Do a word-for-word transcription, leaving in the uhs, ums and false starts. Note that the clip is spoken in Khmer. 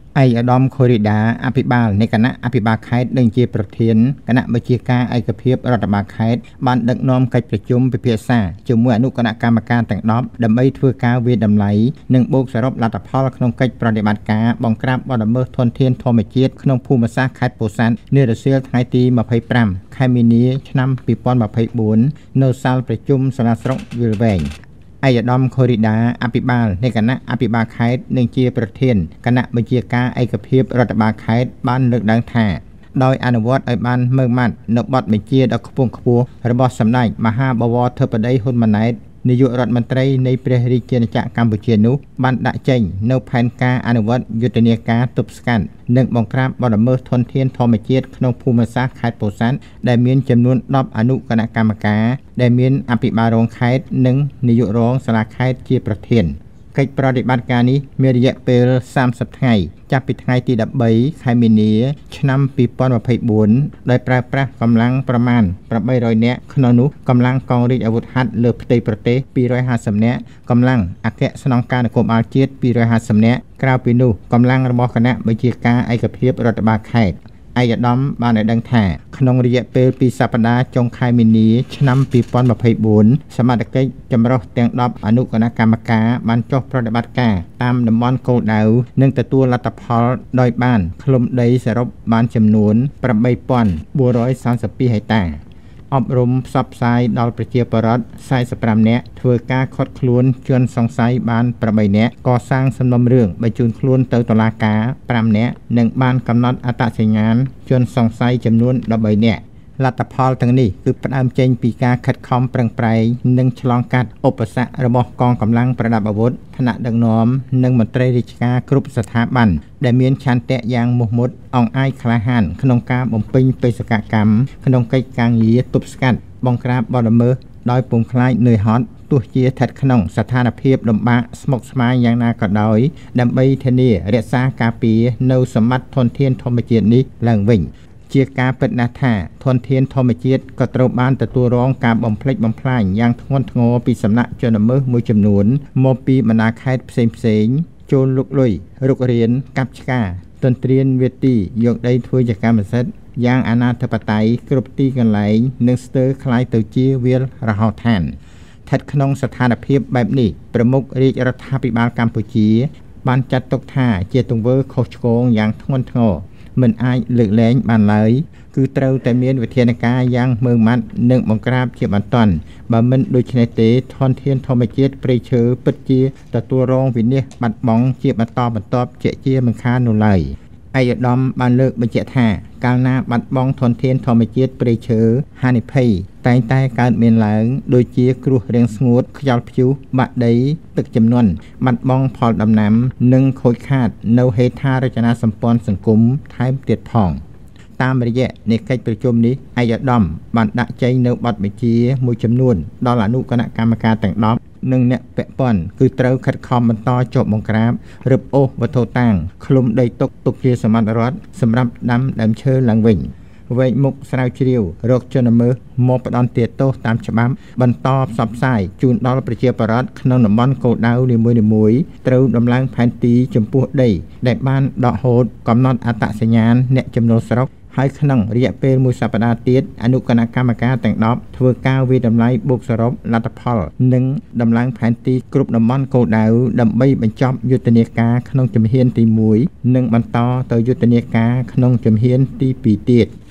ឯកឧត្តមខូរីដាអភិបាលនៃគណៈអភិបាលខេត្តនិងជាប្រធានគណៈវិជាការឯកភាពរដ្ឋបាលខេត្តបានដឹកនាំកិច្ចប្រជុំពិភាក្សាជាមួយអនុគណៈកម្មការទាំងដប់ដើម្បីធ្វើការវិភាគតម្លៃនិងបូកសរុបលទ្ធផលក្នុងកិច្ចប្រតិបត្តិការបង្ក្រាបបទល្មើសធនធានធម្មជាតិក្នុងភូមិសាស្ត្រខេត្តពោធិ៍សាត់នារសៀលថ្ងៃទីម្ភៃប្រាំខែមីនាឆ្នាំពីរពាន់ម្ភៃបួននៅសាលប្រជុំសាលាស្រុកវាលវែងឯកឧត្តមខូរីដាអភិបាលនៃគណៈអភិបាលខេត្តនិងជាប្រធានគណៈវិជាការឯកភាពរដ្ឋបាលខេត្តបានលើកឡើងថាដោយអនុវត្តឲ្យបានម៉ឺងម៉ាត់នៅបទបញ្ជាដ៏ខ្ពង់ខ្ពស់របស់សម្ដេចមហាបវរធិបតីហ៊ុនម៉ាណែតនាយករដ្ឋមន្ត្រីនៃព្រះរាជាណាចក្រកម្ពុជានោះបានដាក់ចេញនៅផែនការអនុវត្តយុទ្ធនាការទប់ស្កាត់និងបង្ក្រាបបទល្មើសធនធានធម្មជាតិក្នុងភូមិសាស្ត្រខេត្តពោធិ៍សាត់ដែលមានចំនួនដប់អនុគណៈកម្មការដែលមានអភិបាលរងខេត្តនិងនាយករងសាលាខេត្តជាប្រធានកិច្ចប្រតិបត្តិការនេះមានរយៈពេលសាមសិបថ្ងៃចាប់ពីថ្ងៃទីដប់បីខែមីនាឆ្នាំពីរពាន់ម្ភៃបួនដោយប្រើប្រាស់កម្លាំងប្រមាណប្រាំបីរយនាក់ក្នុងនោះកម្លាំងកងរាជអាវុធហត្ថលើផ្ទៃប្រទេសពីររយហាសិបនាក់កម្លាំងអគ្គស្នងការនគរបាលជាតិពីររយហាសិបនាក់ក្រៅពីនោះកម្លាំងរបស់គណៈវិជាការឯកភាពរដ្ឋបាលខេត្តឯកឧត្តមបានឲ្យដឹងថាក្នុងរយៈពេលពីរសប្តាហ៍ចុងខែមីនាឆ្នាំពីរពាន់ម្ភៃបួនសមត្ថកិច្ចចម្រុះទាំងដប់អនុគណៈកម្មការបានចុះប្រតិបត្តិការតាមតំបន់គោលដៅនិងទទួលលទ្ធផលដោយបានឃ្លុំដីសរុបបានចំនួនប្រាំបីពាន់បួនរយសាមសិបពីរហិកតាអប់រំផ្សព្វផ្សាយដល់ប្រជាពលរដ្ឋសែនសិបប្រាំនាក់ធ្វើការឃាត់ខ្លួនជនសង្ស័យបានប្រាំបីនាក់កសាងសំណុំរឿងបញ្ជូនខ្លួនទៅតុលាការប្រាំនាក់និងបានកំណត់អត្តសញ្ញាណជនសង្ស័យចំនួនដប់បីនាក់លទ្ធផលទាំងនេះគឺផ្ដើមចេញពីការខិតខំប្រឹងប្រែងនិងឆ្លងកាត់ឧបសគ្គរបស់កងកម្លាំងប្រដាប់អាវុធថ្នាក់ដឹកនាំនិងមន្ត្រីរាជការគ្រប់ស្ថាប័នដែលមានឆន្ទៈយ៉ាងមោះមុតអង្អាចក្លាហានក្នុងការបំពេញបេសកកម្មក្នុងកិច្ចការងារទប់ស្កាត់បង្ក្រាបបទល្មើសដោយពុំខ្លាចនឿយហត់ទោះជាស្ថិតក្នុងស្ថានភាពលំបាកស្មុគស្មាញយ៉ាងណាក៏ដោយដើម្បីធានារក្សាការពារនៅសម្បត្តិធនធានធម្មជាតិនេះឡើងវិញជាការពិតណាស់ថាធនធានធម្មជាតិក៏ត្រូវបានទទួលរងការបំផ្លិចបំផ្លាញយ៉ាងធ្ងន់ធ្ងរពីសំណាក់ជនល្មើសមួយចំនួនមកពីបណ្ដាខេត្តផ្សេងផ្សេងចូលលុកលុយរុករានកាប់ឆ្ការទន្ទ្រានវាទីយកដីធ្វើជាកម្មសិទ្ធិយ៉ាងអនាធិបតេយ្យគ្រប់ទីកន្លែងនិងស្ទើរคล้ายទៅជាវាលរហោឋានស្ថិតក្នុងស្ថានភាពបែបនេះប្រមុខរាជរដ្ឋាភិបាលកម្ពុជាបានចាត់ទុកថាជាទង្វើខុសឆ្គងយ៉ាងធ្ងន់ធ្ងរមិនអាចលើកលែងបានឡើយគឺត្រូវតែមានវិធានការយ៉ាងម៉ឺងម៉ាត់និងបង្ក្រាបជាបន្ទាន់បើមិនដូច្នេះទេធនធានធម្មជាតិព្រៃឈើពិតជាទទួលរងវិនាសបាត់បង់ជាបន្តបន្ទាប់ជាជាមិនខាននោះឡើយឯកឧត្តមបានលើកបញ្ជាក់ថាកាលណាបាត់បង់ធនធានធម្មជាតិព្រៃឈើហានិភ័យតែងតែកើតមានឡើងដូចជាគ្រោះរាំងស្ងួតខ្យល់ព្យុះបាក់ដីទឹកជំនន់បាត់បង់ផលដំណាំនិងខូចខាតនៅហេដ្ឋារចនាសម្ព័ន្ធសង្គមថែមទៀតផងតាមរយៈនៃកិច្ចប្រជុំនេះឯកឧត្តមបានដាក់ចេញនៅបទបញ្ជាមួយចំនួនដល់អនុគណៈកម្មការទាំងដប់និងអ្នកពាក់ព័ន្ធគឺត្រូវខិតខំបន្តចុះបង្ក្រាបរឹបអូសវត្ថុតាងឃ្លុំដីទុកទុកជាសម្បត្តិរដ្ឋសម្រាប់ដាំដើមឈើឡើងវិញវែកមុខស្រាវជ្រាវរកជនល្មើសមកផ្ដន្ទាទោសតាមច្បាប់បន្តផ្សព្វផ្សាយជូនដល់ប្រជាពលរដ្ឋក្នុងតំបន់គោលដៅនីមួយៗត្រូវដំឡើងផែនទីចំពោះដីដែលបានដកហូតកំណត់អត្តសញ្ញាណអ្នកចំណូលស្រុកហើយក្នុងរយៈពេលមួយសប្តាហ៍ទៀតអនុគណៈកម្មការទាំងដប់ធ្វើការវិតម្លៃបូកសរុបលទ្ធផលនិងដំឡើងផែនទីគ្រប់តំបន់គោលដៅដើម្បីបញ្ចប់យុទ្ធនាការក្នុងជំហានទីមួយនិងបន្តទៅយុទ្ធនាការក្នុងជំហានទីពីរទៀត